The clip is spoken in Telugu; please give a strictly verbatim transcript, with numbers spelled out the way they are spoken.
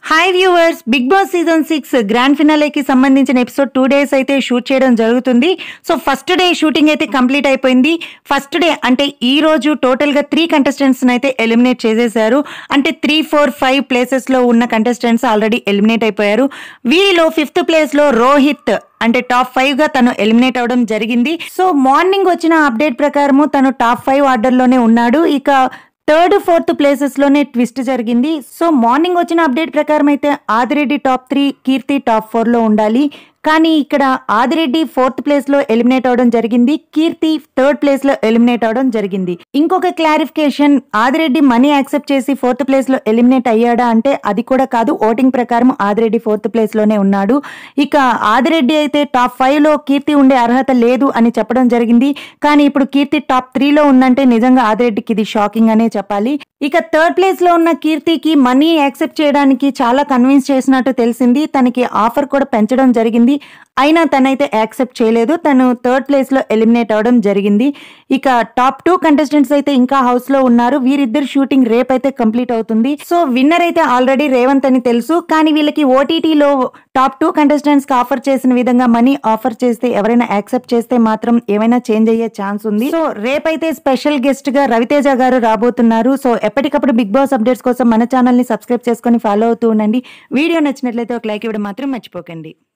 Hi viewers, big boss season six grand ఫినాలేకి సంబంధించిన ఎపిసోడ్ టూ డేస్ అయితే షూట్ చేయడం జరుగుతుంది. సో ఫస్ట్ డే షూటింగ్ అయితే కంప్లీట్ అయిపోయింది. ఫస్ట్ డే అంటే ఈ రోజు టోటల్గా త్రీ కంటెస్టెంట్స్ అయితే ఎలిమినేట్ చేసేసారు. అంటే త్రీ ఫోర్ ఫైవ్ ప్లేసెస్లో ఉన్న కంటెస్టెంట్స్ ఆల్రెడీ ఎలిమినేట్ అయిపోయారు. వీరిలో ఫిఫ్త్ ప్లేస్లో రోహిత్ అంటే టాప్ ఫైవ్ గా తను ఎలిమినేట్ అవడం జరిగింది. సో మార్నింగ్ వచ్చిన అప్డేట్ ప్రకారము తను టాప్ ఫైవ్ ఆర్డర్లోనే ఉన్నాడు. ఇక థర్డ్ ఫోర్త్ ప్లేసెస్ లోనే ట్విస్ట్ జరిగింది. సో మార్నింగ్ వచ్చిన అప్డేట్ ప్రకారం అయితే Adireddy top three, Keerthi top four లో ఉండాలి. కానీ ఇక్కడ ఆదిరెడ్డి ఫోర్త్ ప్లేస్ లో ఎలిమినేట్ అవడం జరిగింది. కీర్తి థర్డ్ ప్లేస్ లో ఎలిమినేట్ అవడం జరిగింది. ఇంకొక క్లారిఫికేషన్, ఆదిరెడ్డి మనీ యాక్సెప్ట్ చేసి ఫోర్త్ ప్లేస్ లో ఎలిమినేట్ అయ్యాడా అంటే అది కూడా కాదు. ఓటింగ్ ప్రకారం ఆదిరెడ్డి ఫోర్త్ ప్లేస్ లోనే ఉన్నాడు. ఇక ఆదిరెడ్డి అయితే టాప్ ఫైవ్ లో కీర్తి ఉండే అర్హత లేదు అని చెప్పడం జరిగింది. కానీ ఇప్పుడు కీర్తి టాప్ త్రీ లో ఉందంటే నిజంగా ఆదిరెడ్డికి ఇది షాకింగ్ అనే చెప్పాలి. ఇక థర్డ్ ప్లేస్ లో ఉన్న కీర్తికి మనీ యాక్సెప్ట్ చేయడానికి చాలా కన్విన్స్ చేసినట్టు తెలిసింది. తనకి ఆఫర్ కూడా పెంచడం జరిగింది. అయినా తనైతే యాక్సెప్ట్ చేయలేదు. తను థర్డ్ ప్లేస్ లో ఎలిమినేట్ అవడం జరిగింది. ఇక టాప్ టూ కంటెస్టెంట్స్ అయితే ఇంకా హౌస్ లో ఉన్నారు. వీరిద్దరు షూటింగ్ రేపు అయితే కంప్లీట్ అవుతుంది. సో విన్నర్ అయితే ఆల్రెడీ రేవంత్ అని తెలుసు. కానీ వీళ్ళకి ఓటీటీలో టాప్ టూ కంటెస్టెంట్స్ కి ఆఫర్ చేసిన విధంగా మనీ ఆఫర్ చేస్తే ఎవరైనా యాక్సెప్ట్ చేస్తే మాత్రం ఏమైనా చేంజ్ అయ్యే ఛాన్స్ ఉంది. సో రేపైతే స్పెషల్ గెస్ట్ గా రవితేజ గారు రాబోతున్నారు. సో ఎప్పటికప్పుడు బిగ్ బాస్ అప్డేట్స్ కోసం మన ఛానల్ ని సబ్స్క్రైబ్ చేసుకొని ఫాలో అవుతూ ఉండండి. వీడియో నచ్చినట్లయితే ఒక లైక్ ఇవ్వడం మాత్రం మర్చిపోకండి.